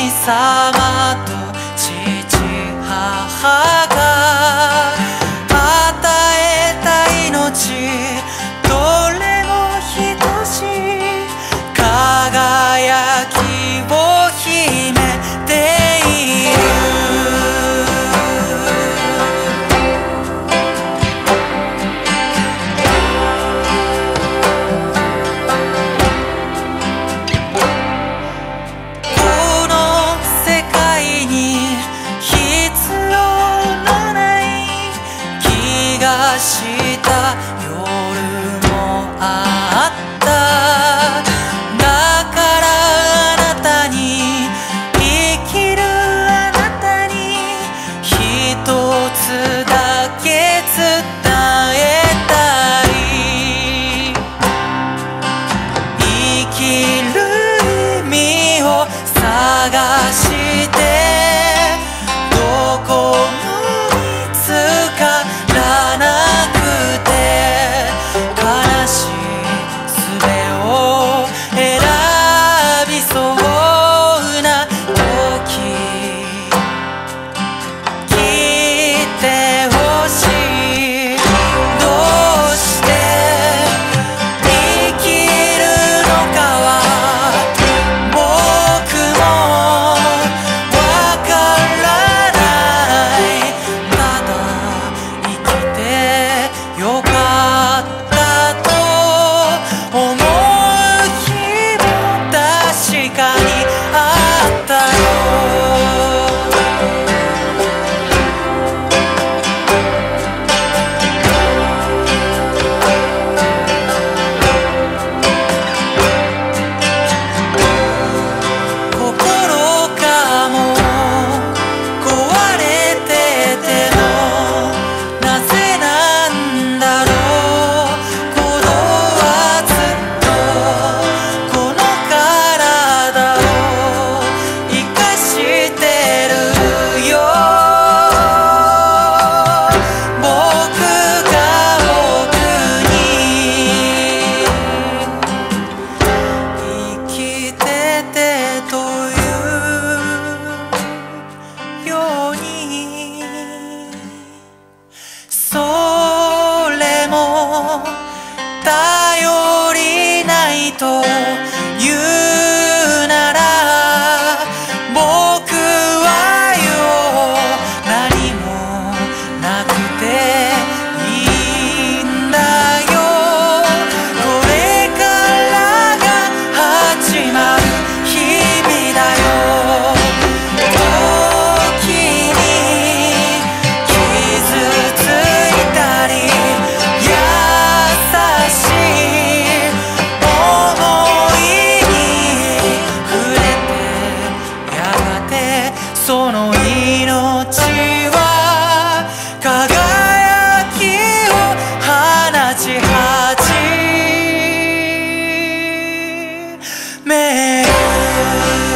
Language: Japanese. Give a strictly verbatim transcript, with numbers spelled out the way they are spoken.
様と父母が与えた命、どれも等しい輝きを秘めている。この世界に必要のない気がした夜もあった。だからあなたに生きるあなたに一つだけ伝えたい。生きる意味を探してどこも見つからなくて、悲しい術を選びそうな時、来てほしい。どうして生きるのかは僕もわからない。ただ生きてよかったと思う日も確かにあったよ。心がもう壊れててもなぜなんだろう。鼓動はずっとこの体を生かしてるよ。僕が僕に生きててというように、それも頼りないと言うなら、僕はよ何もなくていいんだよ。これからが始まる日々だよ。時に傷ついたり優しい想いに触れて、やがてその命は輝きを放ち始める。